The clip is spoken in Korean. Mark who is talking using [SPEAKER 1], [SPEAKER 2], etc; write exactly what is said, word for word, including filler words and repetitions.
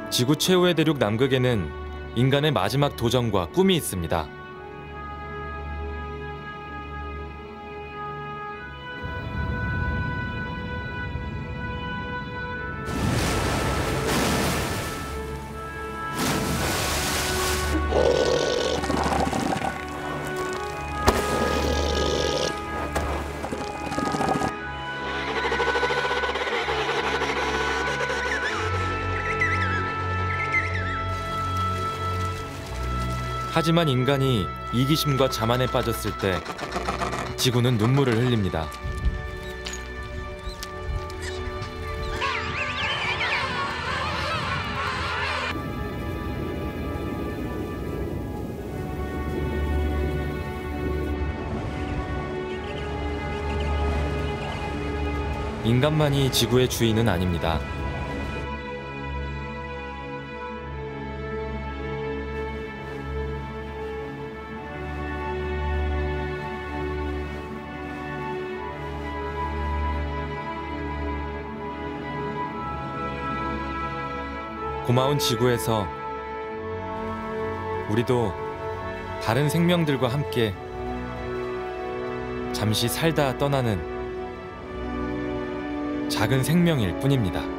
[SPEAKER 1] 지구 최후의 대륙 남극에는 인간의 마지막 도전과 꿈이 있습니다. 하지만 인간이 이기심과 자만에 빠졌을 때 지구는 눈물을 흘립니다. 인간만이 지구의 주인은 아닙니다. 고마운 지구에서 우리도 다른 생명들과 함께 잠시 살다 떠나는 작은 생명일 뿐입니다.